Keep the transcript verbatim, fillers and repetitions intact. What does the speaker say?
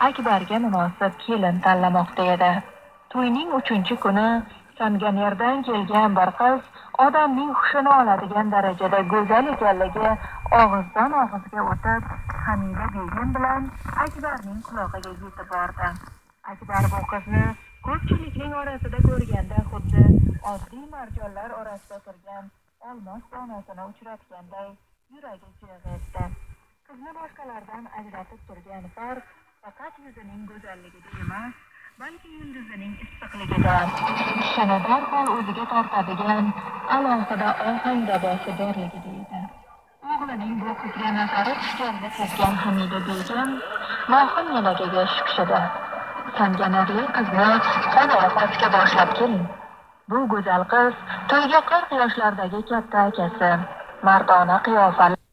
Akbarga munosib kelin tanlamoqda edi. To'yning uchinchi kuni Sanganerdan kelgan bir qiz odamning hushini oladigan darajada go'zal ekanligi og'izdan og'izga o'tib, Hamida begim bilan Akbarning quloqiga yetib bordi. Akbar bu qizni ko'pchilikning orasida ko'rganda xuddi oddiy marjonlar orasida turgan olmos donasini uchratganday yuragi chig'itdi. Qizni boshqalardan ajratib turgan farq faqat yuzining go'zalligida emas, balki yulduzining issiqligida, kishini darhol o'ziga tortadigan alohida ohangda boshi borligida edi. O'g'lining bu qizga nazari tushganini sezgan Hamida begim mohim yelagaga shipshidi. Sanganerli qizni xonaya pastga boshlab keling. Bu go'zal qiz to'yga qirq yoshlardagi katta akasi, mardona qiyofali